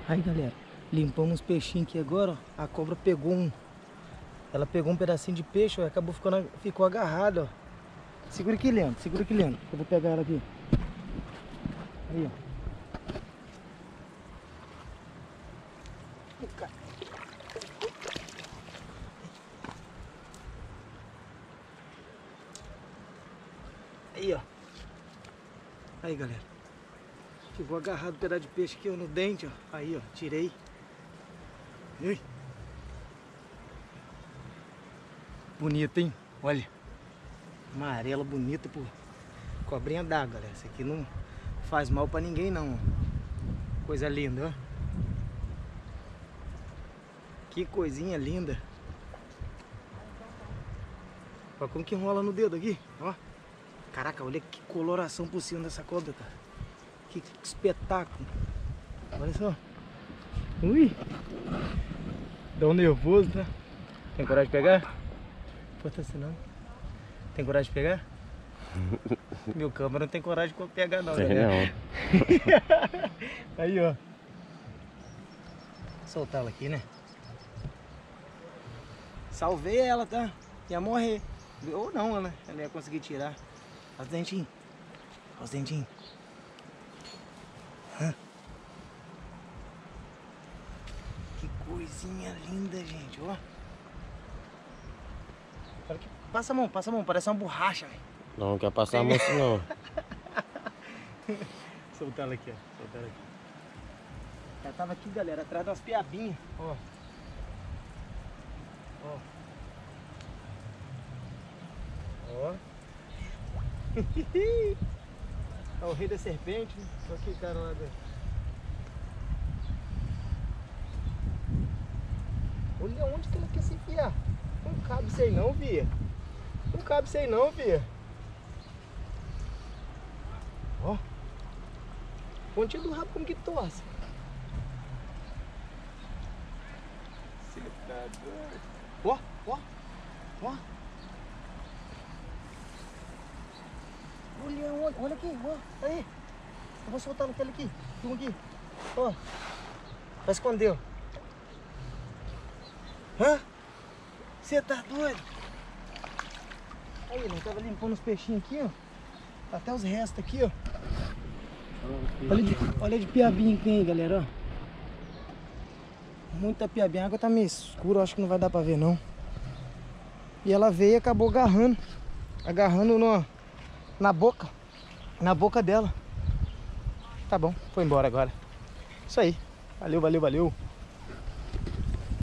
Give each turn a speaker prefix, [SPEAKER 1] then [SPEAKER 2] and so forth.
[SPEAKER 1] Aí, galera, limpamos uns peixinhos aqui agora, ó. A cobra pegou um. Ela pegou um pedacinho de peixe, ó, e acabou ficou agarrada, ó. Segura aqui, Leandro, segura aqui, Leandro. Eu vou pegar ela aqui. Aí, ó. Aí, ó. Aí, galera. Ficou agarrado um pedaço de peixe aqui, ó, no dente, ó. Aí, ó, tirei. Ei. Bonita, hein? Olha. Amarela, bonita, pô. Cobrinha d'água, galera. Essa aqui não faz mal pra ninguém, não, ó. Coisa linda, ó. Que coisinha linda. Olha como que enrola no dedo aqui, ó. Caraca, olha que coloração por cima dessa cobra, cara. Que espetáculo. Olha só. Ui. Dá um nervoso, tá? Tem coragem de pegar? Porta assim não. Tem coragem de pegar? Meu câmera não tem coragem de pegar não,
[SPEAKER 2] tem
[SPEAKER 1] né?
[SPEAKER 2] Não.
[SPEAKER 1] Aí, ó. Soltar ela aqui, né? Salvei ela, tá? Ia morrer. Ou não, né? Ela ia conseguir tirar. Olha os dentinhos. Olha os dentinhos. Que coisinha linda, gente, ó. Passa a mão, parece uma borracha, velho.
[SPEAKER 2] Não quer passar a mão assim, não.
[SPEAKER 1] Soltar ela aqui, ó. Soltar ela aqui. Ela tava aqui, galera, atrás das piabinhas, ó. Ó. Ó. É o rei da serpente, né? Olha que cara lá dentro. Olha onde que ela quer se enfiar. Não cabe isso aí não, Via. Não cabe isso aí não, Via. Ó. Pontinha do rabo como que torce. Você tá doido. Ó, ó, ó. Olha aqui, ó. Aí. Eu vou soltar naquele aqui. Filma aqui. Ó. Vai esconder, ó. Hã? Você tá doido? Aí, ele tava limpando os peixinhos aqui, ó. Até os restos aqui, ó. Olha de piabinha que tem aí, galera, ó. Muita piabinha. A água tá meio escura, acho que não vai dar pra ver, não. E ela veio e acabou agarrando. Agarrando na boca. Na boca dela. Tá bom, foi embora agora. Isso aí. Valeu, valeu, valeu.